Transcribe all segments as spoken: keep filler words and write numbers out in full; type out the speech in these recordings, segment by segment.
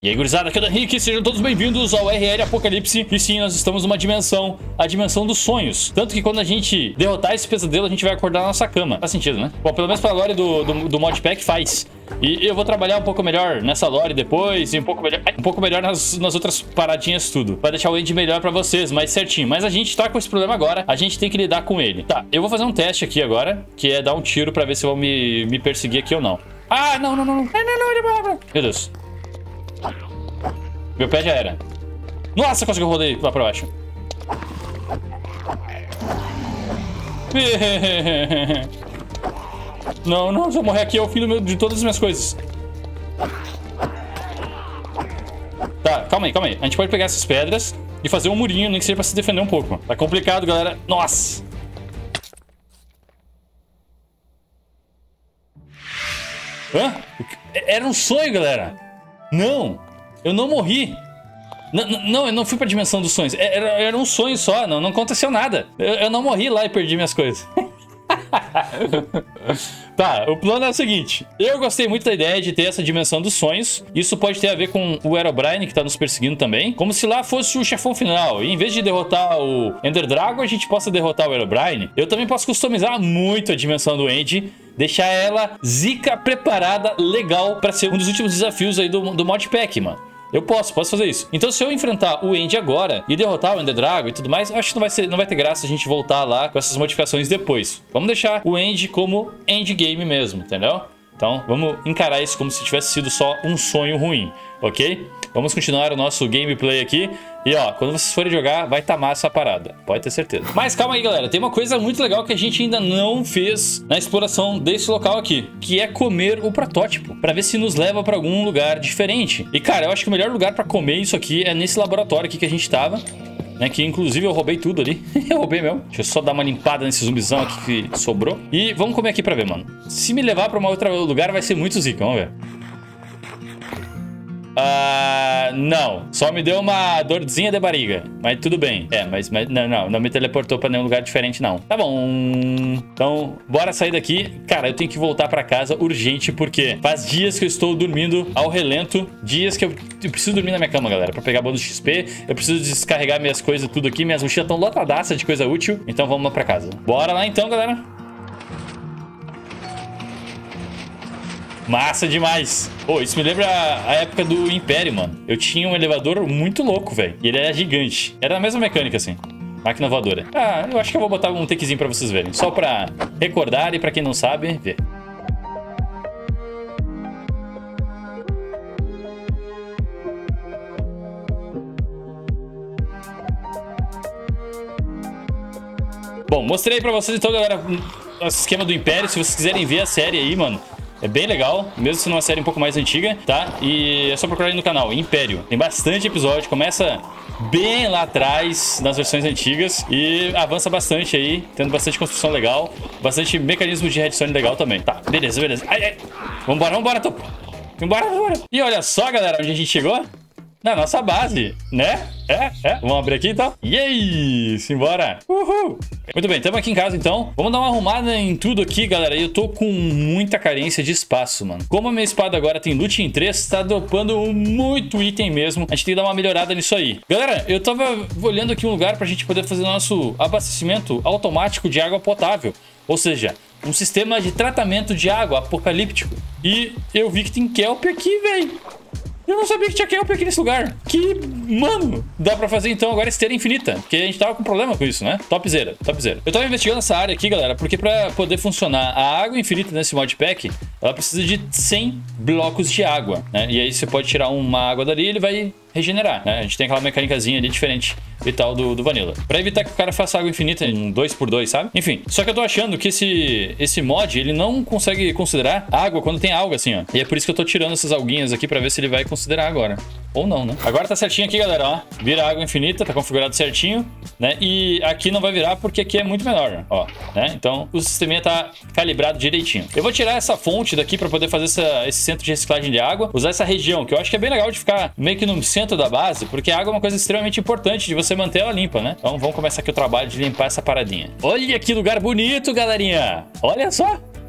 E aí, gurizada, aqui é o Henrique, sejam todos bem-vindos ao R L Apocalipse. E sim, nós estamos numa dimensão, a dimensão dos sonhos. Tanto que quando a gente derrotar esse pesadelo, a gente vai acordar na nossa cama. Faz sentido, né? Bom, pelo menos pra lore do, do, do modpack faz. E eu vou trabalhar um pouco melhor nessa lore depois e um pouco melhor, um pouco melhor nas, nas outras paradinhas tudo. Vai deixar o end melhor pra vocês, mais certinho. Mas a gente tá com esse problema agora, a gente tem que lidar com ele. Tá, eu vou fazer um teste aqui agora, que é dar um tiro pra ver se vão me, me perseguir aqui ou não. Ah, não, não, não, não. Ai, não, não, ele vai. Meu Deus. Meu pé já era. Nossa, quase que eu rodei lá pra baixo. Não, não, se eu morrer aqui é o fim do meu, de todas as minhas coisas. Tá, calma aí, calma aí. A gente pode pegar essas pedras e fazer um murinho, nem que seja pra se defender um pouco. Tá complicado, galera. Nossa. Hã? Era um sonho, galera. Não. Eu não morri. Não, não, eu não fui pra dimensão dos sonhos. Era, era um sonho só, não, não aconteceu nada. Eu, eu não morri lá e perdi minhas coisas. Tá, o plano é o seguinte. Eu gostei muito da ideia de ter essa dimensão dos sonhos. Isso pode ter a ver com o Herobrine, que tá nos perseguindo também. Como se lá fosse o chefão final. E em vez de derrotar o Ender Dragon, a gente possa derrotar o Herobrine. Eu também posso customizar muito a dimensão do End. Deixar ela zica, preparada, legal pra ser um dos últimos desafios aí do, do modpack, mano. Eu posso, posso fazer isso. Então se eu enfrentar o End agora e derrotar o Ender Dragon e tudo mais, eu acho que não vai, ser, não vai ter graça a gente voltar lá com essas modificações depois. Vamos deixar o End como endgame mesmo, entendeu? Então vamos encarar isso como se tivesse sido só um sonho ruim, ok? Vamos continuar o nosso gameplay aqui. E ó, quando vocês forem jogar, vai tá massa a parada. Pode ter certeza. Mas calma aí, galera. Tem uma coisa muito legal que a gente ainda não fez na exploração desse local aqui, que é comer o protótipo, pra ver se nos leva pra algum lugar diferente. E cara, eu acho que o melhor lugar pra comer isso aqui é nesse laboratório aqui que a gente tava, né, que inclusive eu roubei tudo ali. Eu roubei mesmo. Deixa eu só dar uma limpada nesse zumbizão aqui que sobrou. E vamos comer aqui pra ver, mano. Se me levar pra um outro lugar vai ser muito zica. Vamos ver. Ah, uh, não. Só me deu uma dorzinha de barriga. Mas tudo bem. É, mas, mas não, não, não me teleportou pra nenhum lugar diferente, não. Tá bom. Então, bora sair daqui. Cara, eu tenho que voltar pra casa urgente, porque faz dias que eu estou dormindo ao relento. Dias que eu, eu preciso dormir na minha cama, galera, pra pegar bônus X P. Eu preciso descarregar minhas coisas tudo aqui. Minhas mochilas estão lotadaças de coisa útil. Então vamos lá pra casa. Bora lá então, galera. Massa demais. Pô, isso me lembra a época do Império, mano. Eu tinha um elevador muito louco, velho. E ele era gigante. Era a mesma mecânica, assim. Máquina voadora. Ah, eu acho que eu vou botar um takezinho pra vocês verem. Só pra recordar e pra quem não sabe, ver. Bom, mostrei pra vocês então, galera, o esquema do Império. Se vocês quiserem ver a série aí, mano, é bem legal, mesmo sendo uma série um pouco mais antiga, tá? E é só procurar aí no canal, Império. Tem bastante episódio, começa bem lá atrás, nas versões antigas, e avança bastante aí, tendo bastante construção legal, bastante mecanismo de redstone legal também. Tá, beleza, beleza. Ai, ai. Vambora, vambora, Topo. Vambora, vambora. E olha só, galera, onde a gente chegou? Na nossa base, né? É, é. Vamos abrir aqui, então. Yay! Simbora! Uhul! Muito bem, estamos aqui em casa, então. Vamos dar uma arrumada em tudo aqui, galera. Eu tô com muita carência de espaço, mano. Como a minha espada agora tem loot em três, tá dropando muito item mesmo. A gente tem que dar uma melhorada nisso aí. Galera, eu tava olhando aqui um lugar pra gente poder fazer nosso abastecimento automático de água potável. Ou seja, um sistema de tratamento de água apocalíptico. E eu vi que tem kelp aqui, velho. Eu não sabia que tinha kelp aqui nesse lugar. Que, mano, dá pra fazer então agora esteira infinita. Porque a gente tava com problema com isso, né? Topzera, topzera. Eu tava investigando essa área aqui, galera, porque pra poder funcionar a água infinita nesse modpack, ela precisa de cem blocos de água, né? E aí você pode tirar uma água dali e ele vai regenerar, né? A gente tem aquela mecânicazinha ali diferente e tal do, do Vanilla. Pra evitar que o cara faça água infinita em dois por dois, sabe? Enfim, só que eu tô achando que esse, esse mod, ele não consegue considerar água quando tem alga assim, ó. E é por isso que eu tô tirando essas alguinhas aqui pra ver se ele vai considerar agora. Ou não, né? Agora tá certinho aqui, galera, ó. Vira água infinita, tá configurado certinho, né? E aqui não vai virar porque aqui é muito menor, ó, né? Então o sisteminha tá calibrado direitinho. Eu vou tirar essa fonte daqui pra poder fazer essa, esse centro de reciclagem de água, usar essa região, que eu acho que é bem legal de ficar meio que no centro da base, porque a água é uma coisa extremamente importante de você manter ela limpa, né? Então vamos começar aqui o trabalho de limpar essa paradinha. Olha que lugar bonito, galerinha! Olha só!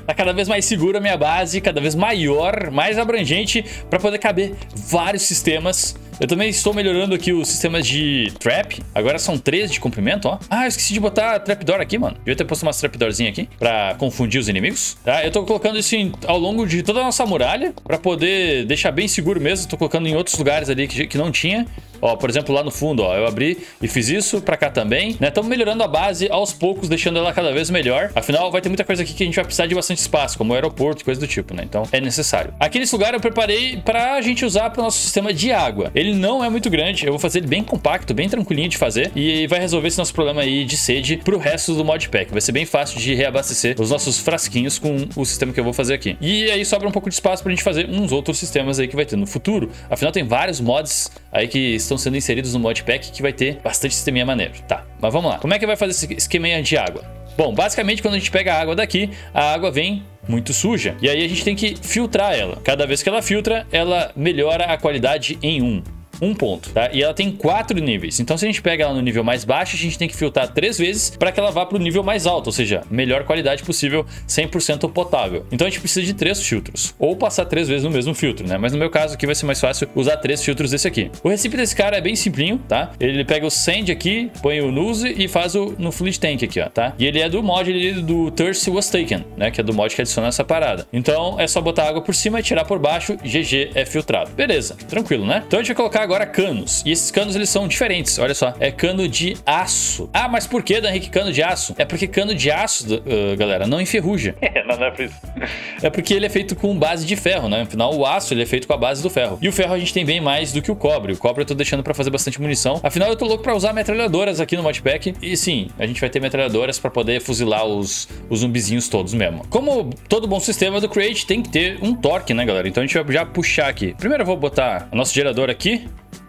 Tá cada vez mais segura a minha base, cada vez maior, mais abrangente, para poder caber vários sistemas. Eu também estou melhorando aqui os sistemas de trap. Agora são três de comprimento, ó. Ah, eu esqueci de botar trapdoor aqui, mano. Devia ter posto umas trapdoorzinhas aqui pra confundir os inimigos, tá? Eu tô colocando isso em, ao longo de toda a nossa muralha pra poder deixar bem seguro mesmo. Tô colocando em outros lugares ali que, que não tinha. Ó, por exemplo, lá no fundo, ó, eu abri e fiz isso pra cá também, né? Estamos melhorando a base aos poucos, deixando ela cada vez melhor. Afinal, vai ter muita coisa aqui que a gente vai precisar de bastante espaço, como o aeroporto e coisa do tipo, né? Então, é necessário. Aqui nesse lugar eu preparei pra gente usar pro nosso sistema de água. Ele não é muito grande, eu vou fazer ele bem compacto, bem tranquilinho de fazer e vai resolver esse nosso problema aí de sede pro resto do modpack. Vai ser bem fácil de reabastecer os nossos frasquinhos com o sistema que eu vou fazer aqui. E aí sobra um pouco de espaço pra gente fazer uns outros sistemas aí que vai ter no futuro. Afinal, tem vários mods aí que estão sendo inseridos no modpack que vai ter bastante sisteminha maneiro. Tá, mas vamos lá. Como é que vai fazer esse esqueminha de água? Bom, basicamente quando a gente pega a água daqui, a água vem muito suja. E aí a gente tem que filtrar ela. Cada vez que ela filtra, ela melhora a qualidade em um. Um ponto, tá? E ela tem quatro níveis. Então, se a gente pega ela no nível mais baixo, a gente tem que filtrar três vezes para que ela vá para o nível mais alto, ou seja, melhor qualidade possível, cem por cento potável. Então, a gente precisa de três filtros, ou passar três vezes no mesmo filtro, né? Mas no meu caso aqui vai ser mais fácil usar três filtros desse aqui. O recipe desse cara é bem simplinho, tá? Ele pega o sand aqui, põe o nose e faz o no fluid tank aqui, ó, tá? E ele é do mod ele é do Thirsty Was Taken, né? Que é do mod que adiciona essa parada. Então, é só botar água por cima e tirar por baixo, G G é filtrado. Beleza, tranquilo, né? Então, a gente vai colocar agora canos. E esses canos, eles são diferentes. Olha só, é cano de aço. Ah, mas por que, Danrique, cano de aço? É porque cano de aço, uh, galera, não enferruja. É, não, não é por isso. É porque ele é feito com base de ferro, né? Afinal, o aço, ele é feito com a base do ferro. E o ferro a gente tem bem mais do que o cobre. O cobre eu tô deixando pra fazer bastante munição. Afinal, eu tô louco pra usar metralhadoras aqui no modpack. E sim, a gente vai ter metralhadoras pra poder fuzilar os, os zumbizinhos todos mesmo. Como todo bom sistema do Create, tem que ter um torque, né, galera? Então a gente vai já puxar aqui. Primeiro eu vou botar o nosso gerador aqui.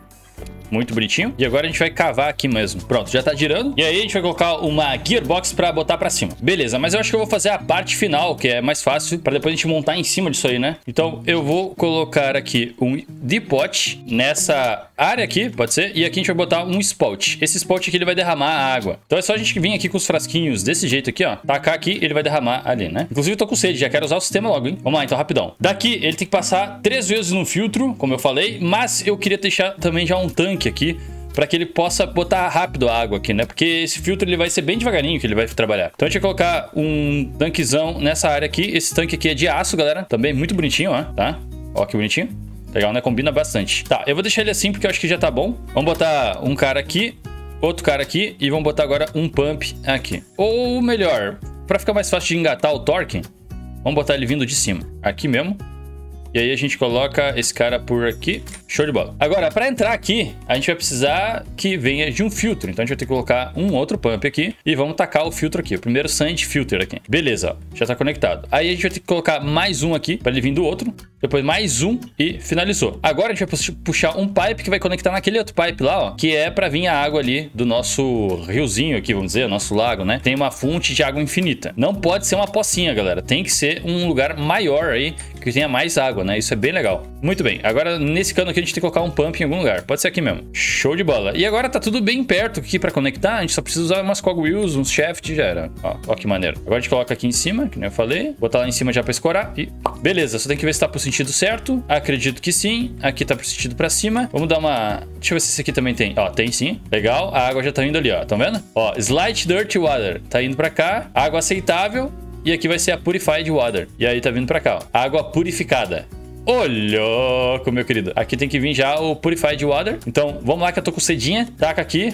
Muito bonitinho. E agora a gente vai cavar aqui mesmo. Pronto, já tá girando. E aí a gente vai colocar uma gearbox pra botar pra cima. Beleza, mas eu acho que eu vou fazer a parte final, que é mais fácil, pra depois a gente montar em cima disso aí, né? Então eu vou colocar aqui um depot nessa área aqui, pode ser? E aqui a gente vai botar um spout. Esse spout aqui, ele vai derramar a água. Então é só a gente vir aqui com os frasquinhos desse jeito aqui, ó. Tacar aqui, ele vai derramar ali, né? Inclusive eu tô com sede, já quero usar o sistema logo, hein? Vamos lá, então, rapidão. Daqui, ele tem que passar três vezes no filtro, como eu falei, mas eu queria deixar também já um tanque aqui para que ele possa botar rápido a água aqui, né? Porque esse filtro ele vai ser bem devagarinho que ele vai trabalhar. Então a gente vai colocar um tanquezão nessa área aqui. Esse tanque aqui é de aço, galera. Também muito bonitinho, ó, tá? Ó que bonitinho. Legal, né? Combina bastante. Tá, eu vou deixar ele assim porque eu acho que já tá bom. Vamos botar um cara aqui, outro cara aqui e vamos botar agora um pump aqui. Ou melhor, para ficar mais fácil de engatar o torque, vamos botar ele vindo de cima. Aqui mesmo. E aí a gente coloca esse cara por aqui. Show de bola. Agora, para entrar aqui, a gente vai precisar que venha de um filtro. Então a gente vai ter que colocar um outro pump aqui. E vamos tacar o filtro aqui. O primeiro sand filter aqui. Beleza, ó. Já tá conectado. Aí a gente vai ter que colocar mais um aqui para ele vir do outro. Depois mais um e finalizou. Agora a gente vai puxar um pipe que vai conectar naquele outro pipe lá, ó. Que é para vir a água ali do nosso riozinho aqui, vamos dizer, nosso lago, né? Tem uma fonte de água infinita. Não pode ser uma pocinha, galera. Tem que ser um lugar maior aí que tenha mais água, né? Isso é bem legal. Muito bem. Agora, nesse cano aqui, a gente tem que colocar um pump em algum lugar. Pode ser aqui mesmo. Show de bola. E agora tá tudo bem perto aqui pra conectar. A gente só precisa usar umas cogwheels, uns shaft e já era. Ó, ó que maneiro. Agora a gente coloca aqui em cima, que nem eu falei. Botar lá em cima já pra escorar. E beleza. Só tem que ver se tá pro sentido certo. Acredito que sim. Aqui tá pro sentido pra cima. Vamos dar uma... Deixa eu ver se esse aqui também tem. Ó, tem sim. Legal. A água já tá indo ali, ó. Tão vendo? Ó, Slight Dirty Water. Tá indo pra cá. Água aceitável. E aqui vai ser a Purified Water. E aí tá vindo pra cá, ó. Água purificada. Ô, louco, meu querido. Aqui tem que vir já o Purified Water. Então, vamos lá que eu tô com cedinha. Taca aqui.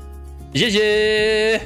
G G!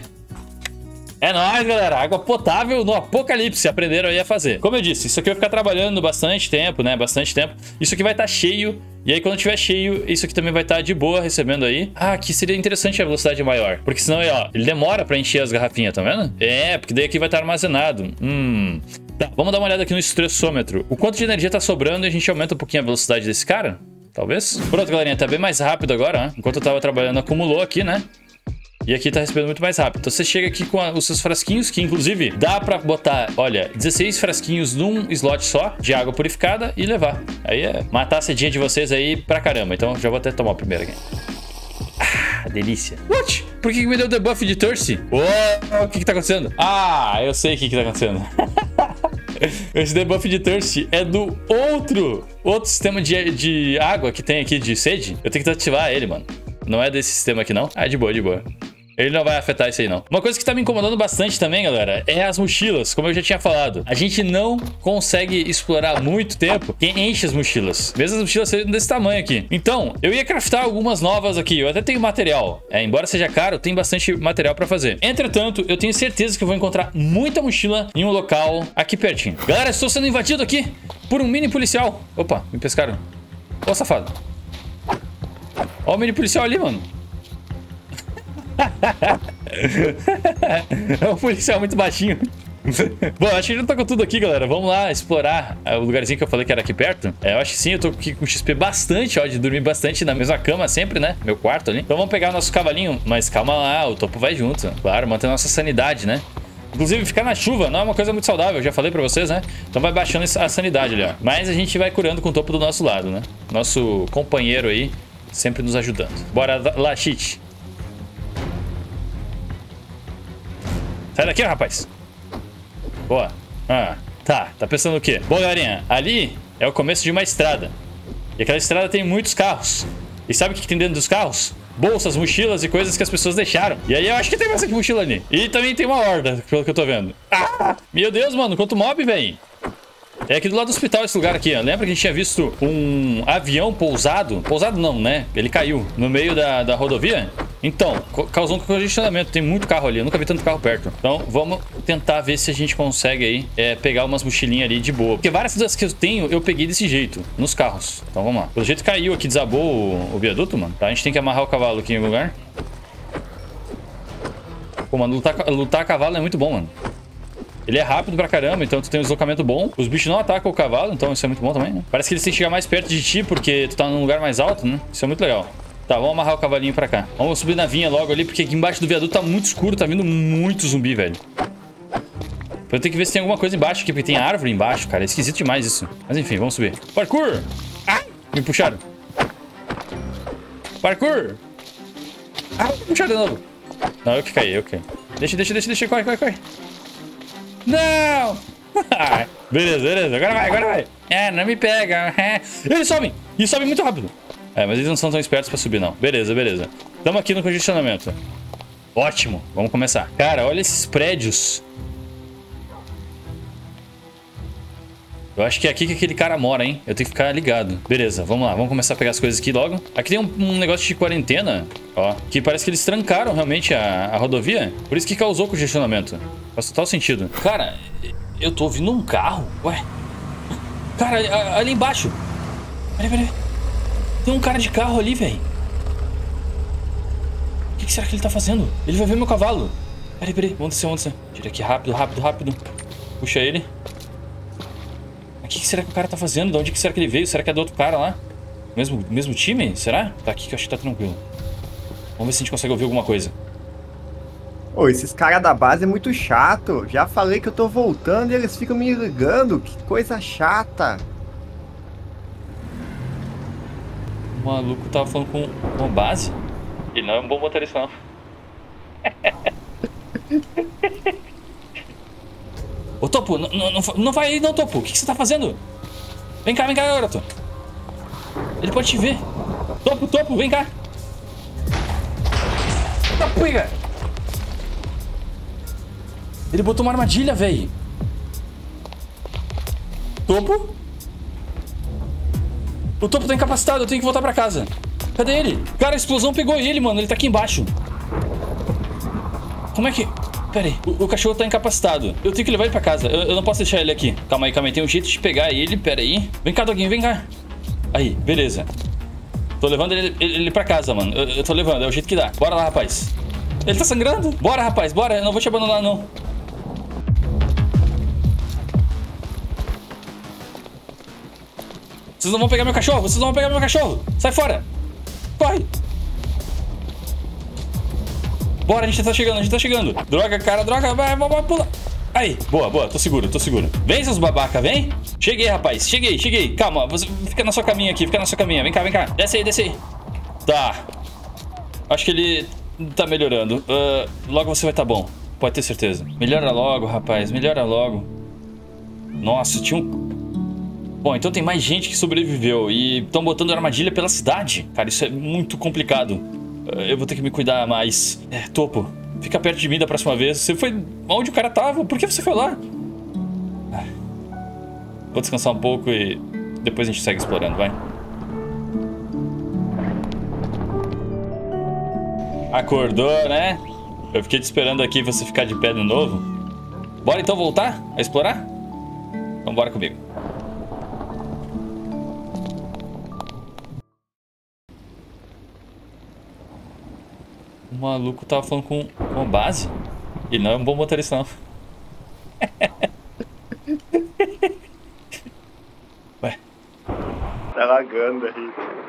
É nóis, galera. Água potável no apocalipse. Aprenderam aí a fazer. Como eu disse, isso aqui vai ficar trabalhando bastante tempo, né? Bastante tempo. Isso aqui vai estar cheio. E aí, quando tiver cheio, isso aqui também vai estar de boa recebendo aí. Ah, aqui seria interessante a velocidade maior. Porque senão, ó, ele demora pra encher as garrafinhas, tá vendo? É, porque daí aqui vai estar armazenado. Hum... Tá, vamos dar uma olhada aqui no estressômetro. O quanto de energia tá sobrando e a gente aumenta um pouquinho a velocidade desse cara? Talvez? Pronto, galerinha, tá bem mais rápido agora, né? Enquanto eu tava trabalhando, acumulou aqui, né? E aqui tá recebendo muito mais rápido. Então você chega aqui com a, os seus frasquinhos, que inclusive dá pra botar, olha, dezesseis frasquinhos num slot só de água purificada e levar. Aí é matar a sedinha de vocês aí pra caramba. Então já vou até tomar o primeiro aqui. Ah, delícia. What? Por que que me deu debuff de Thirsty? Oh, o que que tá acontecendo? Ah, eu sei o que que tá acontecendo. Esse debuff de thirst é do outro Outro sistema de, de água que tem aqui, de sede. Eu tenho que ativar ele, mano. Não é desse sistema aqui, não? Ah, de boa, de boa. Ele não vai afetar isso aí, não. Uma coisa que tá me incomodando bastante também, galera, é as mochilas, como eu já tinha falado. A gente não consegue explorar muito tempo quem enche as mochilas. Mesmo as mochilas sejam desse tamanho aqui. Então, eu ia craftar algumas novas aqui. Eu até tenho material. É, embora seja caro, tem bastante material pra fazer. Entretanto, eu tenho certeza que eu vou encontrar muita mochila em um local aqui pertinho. Galera, estou sendo invadido aqui por um mini policial. Opa, me pescaram. Ô, safado. Ó o mini policial ali, mano. É um policial muito baixinho. Bom, acho que já tá com tudo aqui, galera. Vamos lá explorar o lugarzinho que eu falei que era aqui perto. É, eu acho que sim, eu tô aqui com X P bastante, ó, de dormir bastante na mesma cama sempre, né? Meu quarto ali. Então vamos pegar nosso cavalinho. Mas calma lá, o topo vai junto. Claro, manter nossa sanidade, né? Inclusive, ficar na chuva não é uma coisa muito saudável, eu já falei pra vocês, né? Então vai baixando a sanidade ali, ó. Mas a gente vai curando com o topo do nosso lado, né? Nosso companheiro aí, sempre nos ajudando. Bora lá, Cheat. Sai daqui, rapaz. Boa. Ah, tá. Tá pensando o quê? Bom, galerinha, ali é o começo de uma estrada. E aquela estrada tem muitos carros. E sabe o que tem dentro dos carros? Bolsas, mochilas e coisas que as pessoas deixaram. E aí eu acho que tem bastante mochila ali. E também tem uma horda, pelo que eu tô vendo. Ah! Meu Deus, mano, quanto mob, velho. É aqui do lado do hospital esse lugar aqui, ó. Lembra que a gente tinha visto um avião pousado? Pousado não, né? Ele caiu no meio da, da rodovia. Então, causou um congestionamento. Tem muito carro ali. Eu nunca vi tanto carro perto. Então, vamos tentar ver se a gente consegue aí é, pegar umas mochilinhas ali de boa. Porque várias das que eu tenho, eu peguei desse jeito, nos carros. Então, vamos lá. Pelo jeito caiu aqui, desabou o, o viaduto, mano. Tá, a gente tem que amarrar o cavalo aqui em algum lugar. Pô, mano, lutar, lutar a cavalo é muito bom, mano. Ele é rápido pra caramba, então tu tem um deslocamento bom. Os bichos não atacam o cavalo, então isso é muito bom também, né? Parece que eles têm que chegar mais perto de ti, porque tu tá num lugar mais alto, né? Isso é muito legal. Tá, vamos amarrar o cavalinho pra cá. Vamos subir na vinha logo ali, porque aqui embaixo do viaduto tá muito escuro, tá vindo muito zumbi, velho. Eu tenho que ver se tem alguma coisa embaixo aqui, porque tem árvore embaixo, cara. É esquisito demais isso. Mas enfim, vamos subir. Parkour! Ah! Me puxaram. Parkour! Ah, me puxaram de novo. Não, eu que caí, eu que caí. Deixa, deixa, deixa, deixa. Corre, corre, corre. Não! Beleza, beleza. Agora vai, agora vai. É, não me pega. Eles sobem. E sobem muito rápido. É, mas eles não são tão espertos pra subir, não. Beleza, beleza. Estamos aqui no congestionamento. Ótimo. Vamos começar. Cara, olha esses prédios. Eu acho que é aqui que aquele cara mora, hein? Eu tenho que ficar ligado. Beleza, vamos lá. Vamos começar a pegar as coisas aqui logo. Aqui tem um, um negócio de quarentena, ó. Que parece que eles trancaram realmente a, a rodovia. Por isso que causou congestionamento. Faz total sentido. Cara, eu tô ouvindo um carro. Ué. Cara, ali, ali embaixo. Peraí, peraí. Tem um cara de carro ali, velho. O que, que será que ele tá fazendo? Ele vai ver meu cavalo. Peraí, peraí. Vamos descer, vamos descer. Tira aqui rápido, rápido, rápido. Puxa ele. O que, que será que o cara tá fazendo? De onde que será que ele veio? Será que é do outro cara lá? Mesmo, mesmo time? Será? Tá aqui que eu acho que tá tranquilo. Vamos ver se a gente consegue ouvir alguma coisa. Ô, esses caras da base é muito chato. Já falei que eu tô voltando e eles ficam me ligando. Que coisa chata. O maluco tava falando com uma base. Ele não é um bom motorista, não. Ô, Topo, não, não, não vai aí não, Topo. O que, que você tá fazendo? Vem cá, vem cá, garoto. Ele pode te ver. Topo, Topo, vem cá. Topo, pega. Ele botou uma armadilha, velho. Topo? O Topo tá incapacitado, eu tenho que voltar pra casa. Cadê ele? Cara, a explosão pegou ele, mano. Ele tá aqui embaixo. Como é que... Pera aí, o, o cachorro tá incapacitado. Eu tenho que levar ele pra casa, eu, eu não posso deixar ele aqui. Calma aí, calma aí, tem um jeito de pegar ele. Pera aí. Vem cá, Doguinho, vem cá. Aí, beleza. Tô levando ele, ele, ele pra casa, mano. eu, eu tô levando, é o jeito que dá. Bora lá, rapaz. Ele tá sangrando? Bora, rapaz, bora. Eu não vou te abandonar, não. Vocês não vão pegar meu cachorro, vocês não vão pegar meu cachorro. Sai fora. Corre. Bora, a gente tá chegando, a gente tá chegando. Droga, cara, droga, vai, vai, vai, pula. Aí, boa, boa, tô seguro, tô seguro. Vem, seus babaca, vem. Cheguei, rapaz, cheguei, cheguei. Calma, você fica na sua caminha aqui, fica na sua caminha. Vem cá, vem cá, desce aí, desce aí. Tá. Acho que ele tá melhorando. uh, Logo você vai tá bom, pode ter certeza. Melhora logo, rapaz, melhora logo. Nossa, tinha um... Bom, então tem mais gente que sobreviveu e estão botando armadilha pela cidade. Cara, isso é muito complicado. Eu vou ter que me cuidar mais. É, Topo, fica perto de mim da próxima vez. Você foi onde o cara tava? Por que você foi lá? Vou descansar um pouco e depois a gente segue explorando, vai. Acordou, né? Eu fiquei te esperando aqui você ficar de pé de novo. Bora então voltar a explorar? Então bora comigo. O maluco tava falando com, com a base. Ele não é um bom motorista, não. Tá lagando aí.